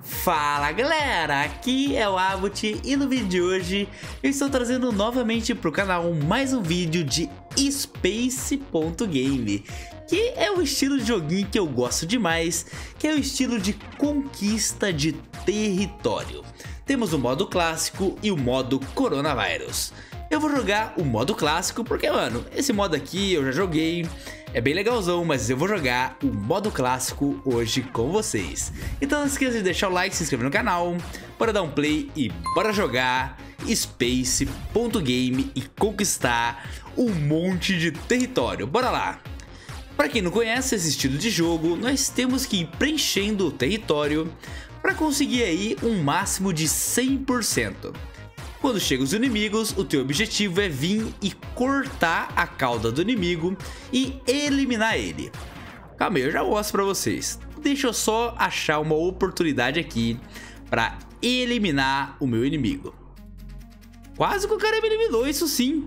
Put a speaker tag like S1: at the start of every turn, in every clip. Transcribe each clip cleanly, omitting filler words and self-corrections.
S1: Fala galera, aqui é o Abut e no vídeo de hoje eu estou trazendo novamente para o canal mais um vídeo de Space.game, que é o estilo de joguinho que eu gosto demais, que é o estilo de conquista de território. Temos o modo clássico e o modo coronavírus. Eu vou jogar o modo clássico porque, mano, esse modo aqui eu já joguei, é bem legalzão, mas eu vou jogar o modo clássico hoje com vocês. Então não esqueça de deixar o like, se inscrever no canal, bora dar um play e bora jogar Space.game e conquistar um monte de território. Bora lá! Para quem não conhece esse estilo de jogo, nós temos que ir preenchendo o território para conseguir aí um máximo de 100%. Quando chegam os inimigos, o teu objetivo é vir e cortar a cauda do inimigo e eliminar ele. Calma aí, eu já mostro pra vocês. Deixa eu só achar uma oportunidade aqui pra eliminar o meu inimigo. Quase que o cara me eliminou, isso sim.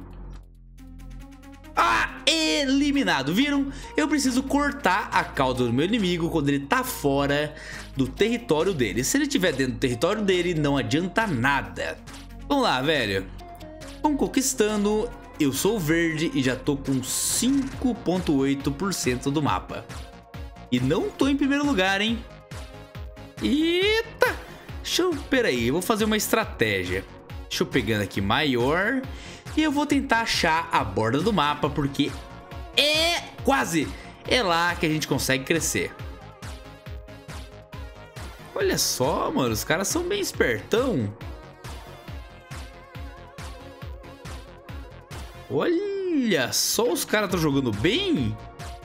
S1: Ah, eliminado, viram? Eu preciso cortar a cauda do meu inimigo quando ele tá fora do território dele. Se ele estiver dentro do território dele, não adianta nada. Vamos lá, velho. Vamos conquistando. Eu sou verde e já tô com 5,8% do mapa. E não tô em primeiro lugar, hein? Eita! Peraí, eu vou fazer uma estratégia. Deixa eu pegando aqui maior. E eu vou tentar achar a borda do mapa, porque é quase. É lá que a gente consegue crescer. Olha só, mano. Os caras são bem espertão. Olha só, os caras estão jogando bem.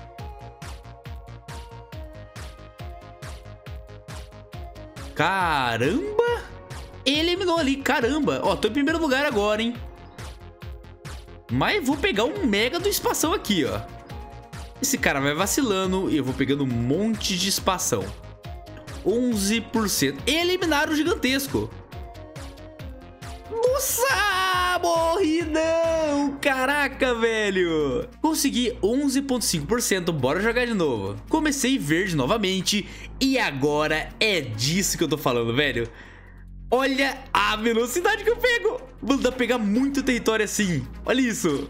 S1: Caramba. Ele eliminou ali, caramba. Ó, tô em primeiro lugar agora, hein. Mas vou pegar um mega do espação aqui, ó. Esse cara vai vacilando e eu vou pegando um monte de espação. 11%. Eliminaram o gigantesco. Nossa, morri não. Caraca, velho. Consegui 11,5%. Bora jogar de novo. Comecei verde novamente. E agora é disso que eu tô falando, velho. Olha a velocidade que eu pego. Mano, dá pra pegar muito território assim. Olha isso.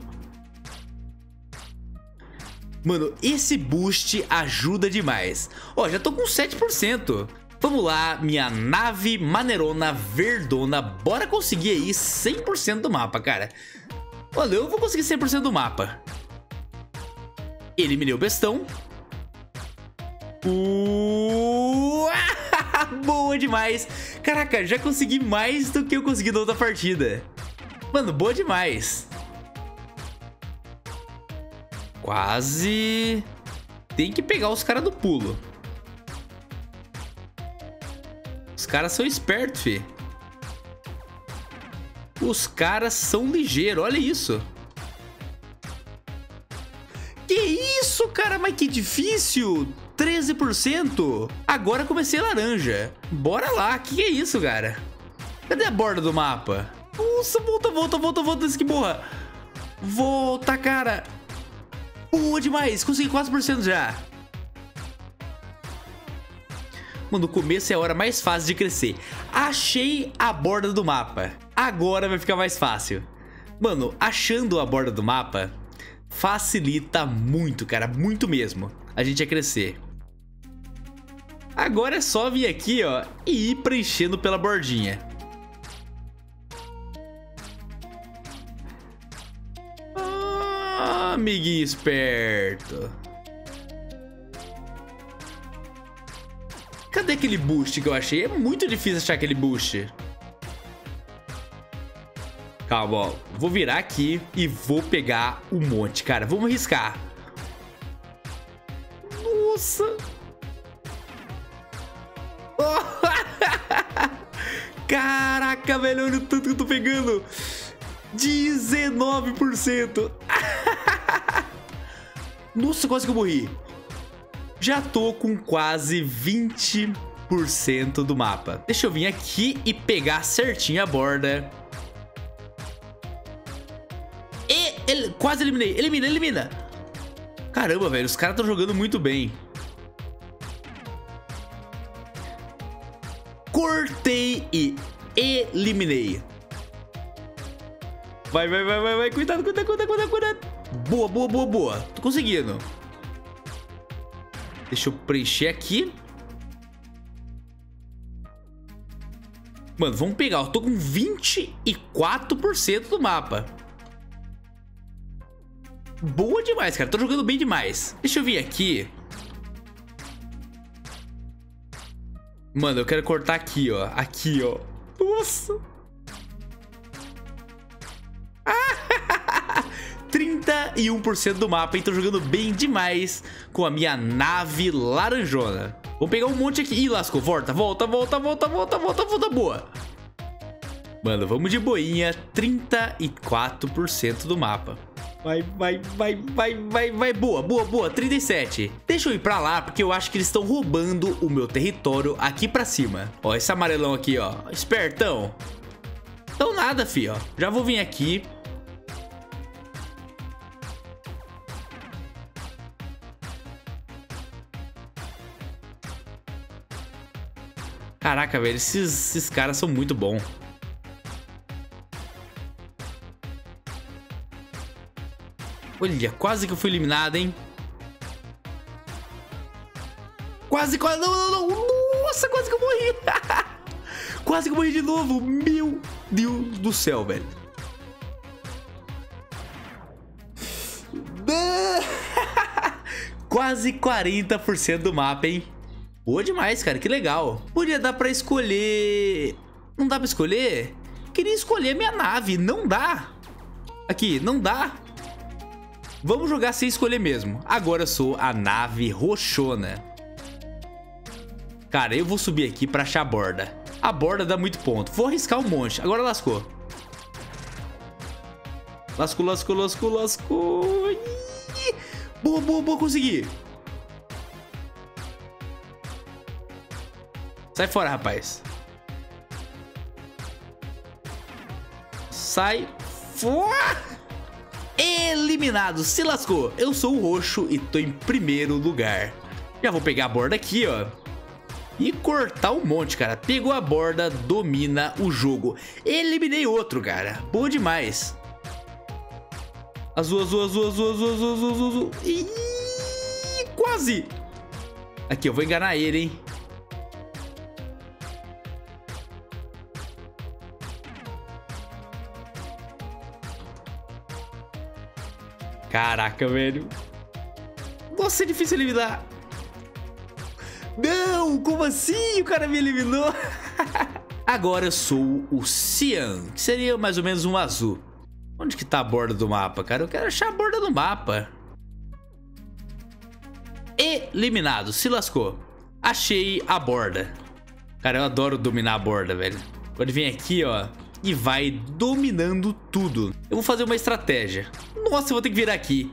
S1: Mano, esse boost ajuda demais. Ó, já tô com 7%. Vamos lá, minha nave maneirona verdona. Bora conseguir aí 100% do mapa, cara. Olha, eu vou conseguir 100% do mapa. Eliminei o bestão. Boa demais. Caraca, já consegui mais do que eu consegui na outra partida. Mano, boa demais. Quase. Tem que pegar os caras do pulo. Os caras são espertos, fi. Os caras são ligeiros, olha isso. Que isso, cara? Mas que difícil. 13%. Agora comecei laranja. Bora lá, que é isso, cara? Cadê a borda do mapa? Nossa, volta, antes que morra. Volta, cara. Boa demais, consegui 4% já. Mano, no começo é a hora mais fácil de crescer. Achei a borda do mapa. Agora vai ficar mais fácil. Mano, achando a borda do mapa facilita muito, cara. Muito mesmo. A gente ia crescer. Agora é só vir aqui, ó, e ir preenchendo pela bordinha. Ah, amiguinho esperto. Cadê aquele boost que eu achei? É muito difícil achar aquele boost. Calma, ó. Vou virar aqui e vou pegar um monte, cara. Vamos arriscar. Nossa. Caraca, velho. Olha o tanto que eu tô pegando. 19%. Nossa, quase que eu morri. Já tô com quase 20% do mapa. Deixa eu vir aqui e pegar certinho a borda. E quase eliminei. Elimina. Caramba, velho. Os caras estão jogando muito bem. cortei e eliminei. Vai. Cuidado. Boa. Tô conseguindo. Deixa eu preencher aqui. Mano, vamos pegar. Eu tô com 24% do mapa. Boa demais, cara. Tô jogando bem demais. Deixa eu vir aqui. Mano, eu quero cortar aqui, ó. Aqui, ó. Nossa. 31% do mapa, hein? Tô jogando bem demais com a minha nave laranjona. Vou pegar um monte aqui. Ih, lascou. Volta. Boa. Mano, vamos de boinha. 34% do mapa. Vai. Boa. 37. Deixa eu ir pra lá, porque eu acho que eles estão roubando o meu território aqui pra cima. Ó, esse amarelão aqui, ó. Espertão. Então nada, fi, ó. Já vou vir aqui. Caraca, velho, esses caras são muito bons. Olha, quase que eu fui eliminado, hein? Quase. Não. Nossa, quase que eu morri. Quase que eu morri de novo. Meu Deus do céu, velho. Quase 40% do mapa, hein? Boa demais, cara, que legal. Podia dar pra escolher... Não dá pra escolher? Queria escolher minha nave, não dá. Aqui, não dá. Vamos jogar sem escolher mesmo. Agora eu sou a nave roxona. Cara, eu vou subir aqui pra achar a borda. A borda dá muito ponto. Vou arriscar um monte. Agora lascou. Lascou. Ih! Boa, consegui. Sai fora, rapaz. Sai fora. Eliminado, se lascou. Eu sou o roxo e tô em primeiro lugar. Já vou pegar a borda aqui, ó. E cortar um monte, cara. Pegou a borda, domina o jogo. Eliminei outro, cara. Boa demais. Azul. Ih, quase. Aqui, eu vou enganar ele, hein. Caraca, velho. Nossa, é difícil eliminar. Não, como assim? O cara me eliminou. Agora eu sou o Cian, que seria mais ou menos um azul. Onde que tá a borda do mapa, cara? Eu quero achar a borda do mapa. Eliminado, se lascou. Achei a borda. Cara, eu adoro dominar a borda, velho. Quando vem aqui, ó, e vai dominando tudo. Eu vou fazer uma estratégia. Nossa, eu vou ter que virar aqui.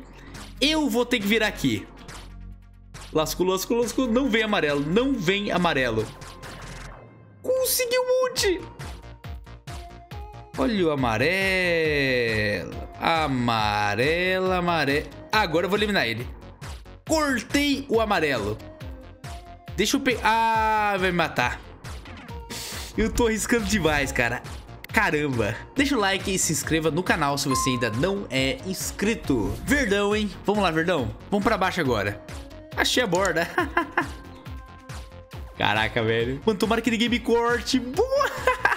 S1: Lascou. Não vem amarelo. Consegui um monte. Olha o amarelo. Amarelo. Agora eu vou eliminar ele. Cortei o amarelo. Deixa eu pegar. Ah, vai me matar. Eu tô arriscando demais, cara. Caramba. Deixa o like e se inscreva no canal se você ainda não é inscrito. Verdão, hein? Vamos lá, Verdão. Vamos pra baixo agora. Achei a borda. Caraca, velho. Mano, tomara que ninguém me corte. Boa.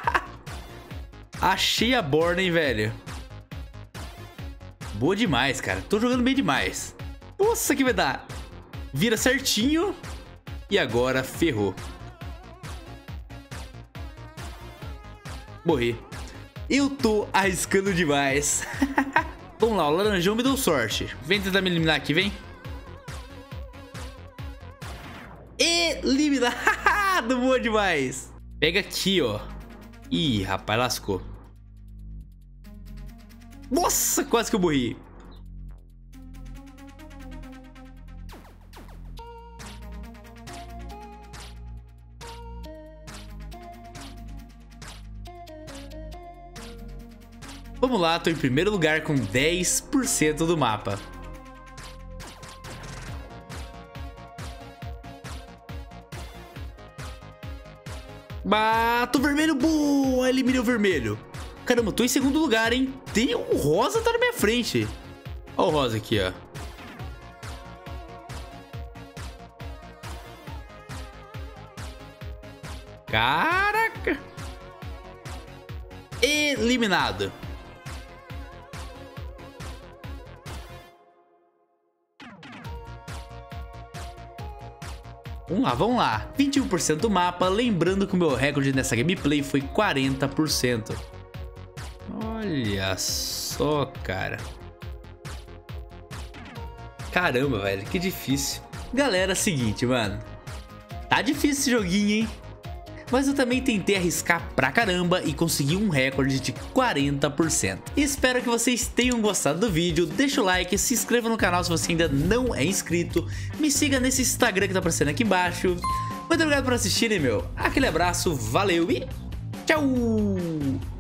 S1: Achei a borda, hein, velho. Boa demais, cara. Tô jogando bem demais. Nossa, que vai dar. Vira certinho. E agora ferrou. Morri. Eu tô arriscando demais. Vamos lá, o laranjão me deu sorte. Vem tentar me eliminar aqui, vem. Eliminado, boa demais. Pega aqui, ó. Ih, rapaz, lascou. Nossa, quase que eu morri. Vamos lá, tô em primeiro lugar com 10% do mapa. Bato vermelho, boa, eliminei o vermelho. Caramba, tô em segundo lugar, hein? Tem o rosa tá na minha frente. Ó o rosa aqui, ó. Caraca. Eliminado. Vamos lá. 21% do mapa, lembrando que o meu recorde nessa gameplay foi 40%. Olha só, cara. Caramba, velho, que difícil. Galera, seguinte, mano. Tá difícil esse joguinho, hein? Mas eu também tentei arriscar pra caramba e consegui um recorde de 40%. Espero que vocês tenham gostado do vídeo, deixa o like, se inscreva no canal se você ainda não é inscrito, me siga nesse Instagram que tá aparecendo aqui embaixo. Muito obrigado por assistirem, meu. Aquele abraço, valeu e tchau!